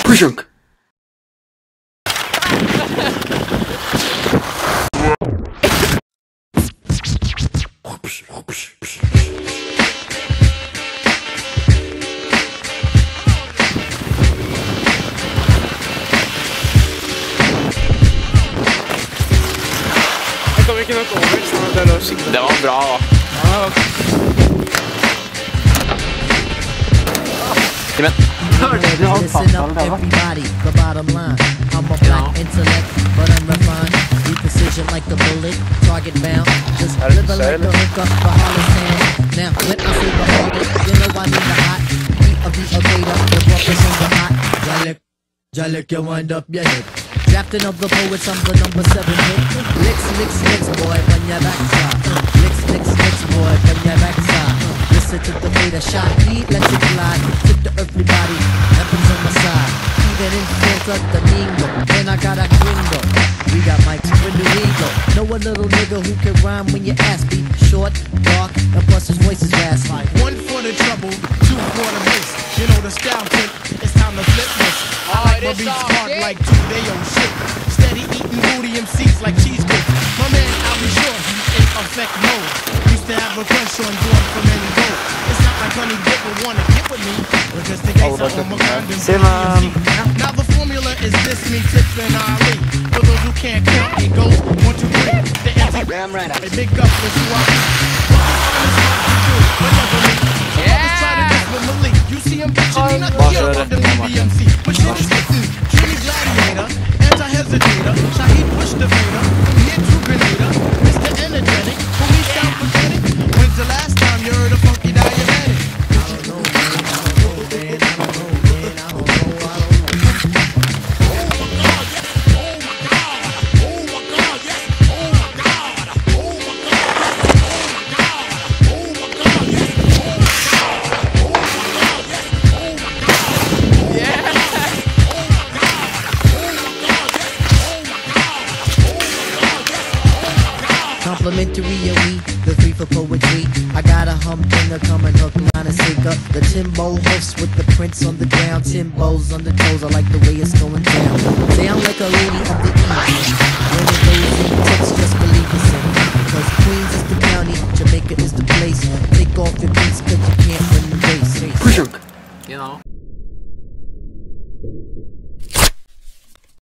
Shrunk. Jeg kommer ikke nok over, sånn at det lå skikkelig. Det var bra da. Ja. Listen up, everybody. The bottom line. I'm a black intellect, but I'm refined. Deep precision like the bullet, target bound. Just living like the hookup for Hollistan. Now, when I say the harder, you know I mean the hot. Beat of the equator, the rumpus in the hot. Jalik, you wind up your hip. Captain of the poets, I'm the number 7 hit. Licks, boy, when your backside. Licks, boy, when your backside. Listen to the beta shot, beat, let it glide. Tip the earthly body, weapons on my side. Even in Santa Domingo, and I got a gringo. We got mics, when do we go? Know a little nigga who can rhyme when your ass be short, dark, and plus his voice is raspy. 1 for the trouble, 2 for the miss. You know the style tip, it's time to flip this. I like my beats hard like 2 day old shit. Steady eating booty MCs like cheesecake. My man, I'll be sure he's in effect mode. Used to have a crush on Dawn from any gold. It's not like Honey Dip would wanna get with me, because the guys are on my condom. Now the formula is this, me, Tips, and Ali. For those who can't count, it goes 1, 2, 3. The anti-ram right out. A big up is who I be. You see him bitching, he not here on the BBMC. But shit is hitting, Trini Gladiator, anti-hesitator, Shaheed Bush the Vader, hit to Grenada, Mr. Energetic, who me sound pathetic. When's the last time you heard a funky diabetic? Complimentary we, the 3 for poetry. I got a humdinger coming hook, line and sinker. The Timbo hoofs with the prints on the ground. Timbos on the toes, I like the way it's going down. Sound like a lady of the east. When it goes in tips, just believe it's in. Because Queens is the county, Jamaica is the place. Take off your beats cause you can't win the race. Shrunk. You know.